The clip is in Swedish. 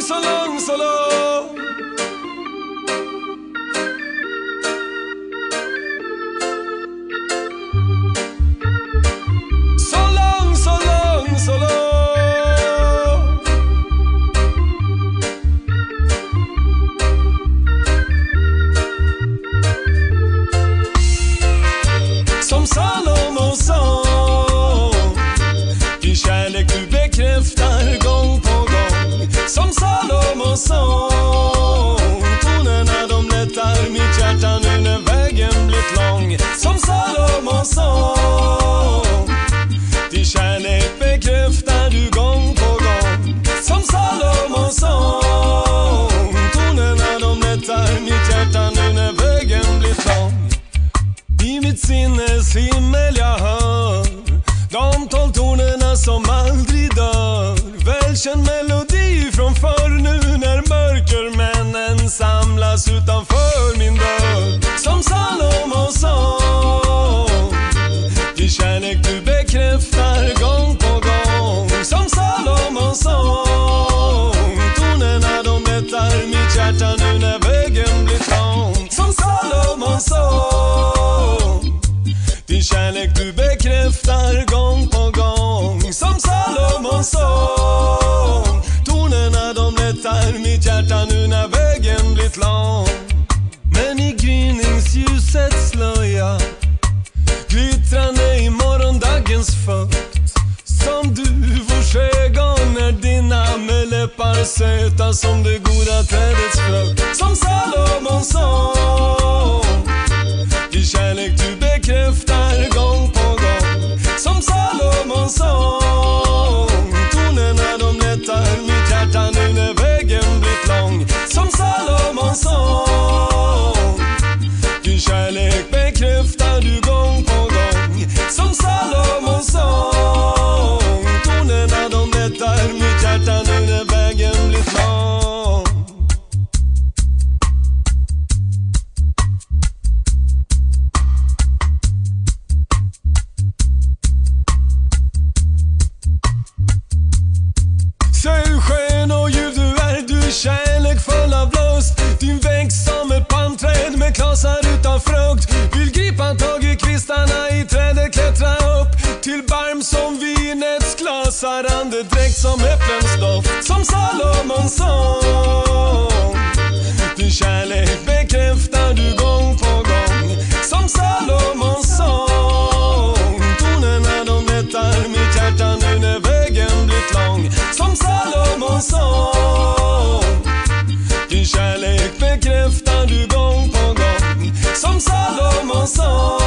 så lång, så lång. Så lång, så lång, så lång. Som Salomon sång, din kärlek du bekräftar gång på gång. Som Salomon sång, tonerna de lättar mitt hjärta nu när vägen blivit lång. Som Salomon sång, din kärlek bekräftar du gång på gång. Som Salomon sång, tonerna de lättar mitt hjärta nu när vägen blivit lång. I mitt sinnes himmel jag hör de 12 tonerna som aldrig dör. Välkänd melodi från förr nu när mörkermännen samlas utanför min dörr. Som Salomon sång, din kärlek du bekräftar gång på gång. Som Salomon sång, tonerna de lättar mitt hjärta nu när vägen blir lång. Som Salomon sång, din kärlek du bekräftar gång på gång. Som Salomon sång, tonerna de lättar mitt hjärta nu när vägen blivit lång. Men i gryningsljusets slöja, glittrande i morgondagens fukt, som duvors ögon är dina med läppar söta som det goda trädets frukt. Som Salomon sång, din kärlek du bekräftar gång på gång. Som Salomon sång, tonerna de lättar mitt hjärta nu när vägen blivit lång. Som Salomon sång, din kärlek bekräftar du gång på gång. Som Salomon sång, tonerna de lättar mitt hjärta nu när vägen blivit lång. Solsken och ljud du är, du kärlek full av lust. Din växt som ett palmträd med klasar utan frukt. Vill gripa tag i kvistarna i trädet, klättra upp till barm som vinets glasar, andedräkt som äpplens doft. Som Salomon sång, din kärlek bekräftar du gång på gång. Som Salomon sång, tonerna de lättar mitt hjärta nu när vägen blivit lång. Som Salomon sång, din kärlek bekräftar du gång på gång. Som Salomon sång.